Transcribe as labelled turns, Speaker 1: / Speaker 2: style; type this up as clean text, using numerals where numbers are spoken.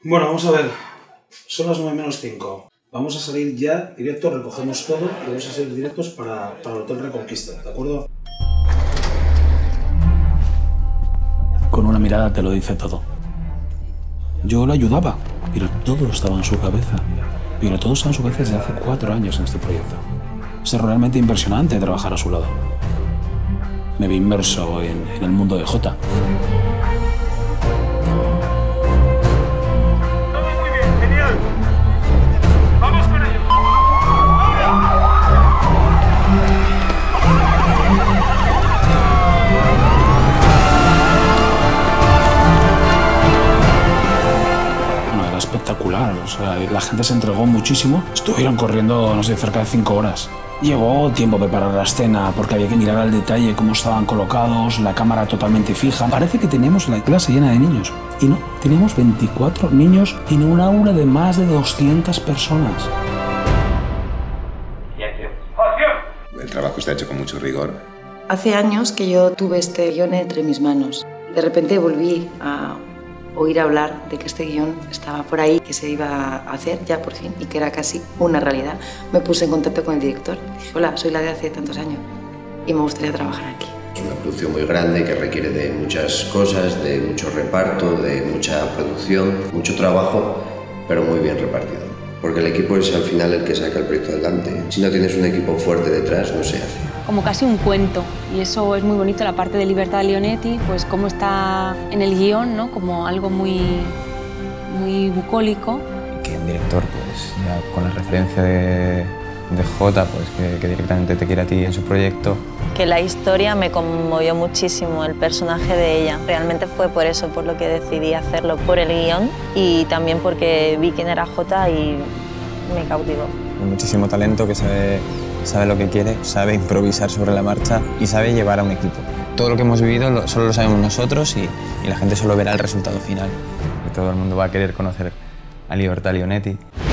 Speaker 1: Bueno, vamos a ver. Son las 9:05. Vamos a salir ya directo, recogemos todo y vamos a salir directos para el Hotel Reconquista, ¿de acuerdo? Con una mirada te lo dice todo. Yo lo ayudaba, pero todo estaba en su cabeza. Pero todo está en su cabeza desde hace 4 años en este proyecto. Es realmente impresionante trabajar a su lado. Me vi inmerso en el mundo de Jota.
Speaker 2: Muy bien, genial. Vamos con ello.
Speaker 1: Bueno, era espectacular, o sea, la gente se entregó muchísimo. Estuvieron corriendo, no sé, cerca de 5 horas. Llevó tiempo preparar la escena porque había que mirar al detalle cómo estaban colocados, la cámara totalmente fija. Parece que teníamos la clase llena de niños. Y no, teníamos 24 niños en un aula de más de 200 personas.
Speaker 2: Y acción. ¡Acción!
Speaker 3: El trabajo está hecho con mucho rigor.
Speaker 4: Hace años que yo tuve este guión entre mis manos. De repente volví a oír hablar de que este guión estaba por ahí, que se iba a hacer ya por fin y que era casi una realidad. Me puse en contacto con el director. Dije, hola, soy la de hace tantos años y me gustaría trabajar aquí.
Speaker 5: Es una producción muy grande que requiere de muchas cosas, de mucho reparto, de mucha producción, mucho trabajo, pero muy bien repartido. Porque el equipo es al final el que saca el proyecto adelante. Si no tienes un equipo fuerte detrás, no se hace.
Speaker 6: Como casi un cuento, y eso es muy bonito, la parte de Libertà Leonetti, pues cómo está en el guión, ¿no? Como algo muy bucólico.
Speaker 7: Que un director, pues ya con la referencia de Jota, pues que directamente te quiere a ti en su proyecto.
Speaker 8: Que la historia me conmovió muchísimo, el personaje de ella. Realmente fue por eso, por lo que decidí hacerlo, por el guión y también porque vi quién era Jota y me cautivó.
Speaker 7: Hay muchísimo talento que sabe lo que quiere, sabe improvisar sobre la marcha y sabe llevar a un equipo. Todo lo que hemos vivido solo lo sabemos nosotros y la gente solo verá el resultado final. Y todo el mundo va a querer conocer a Libertà Leonetti.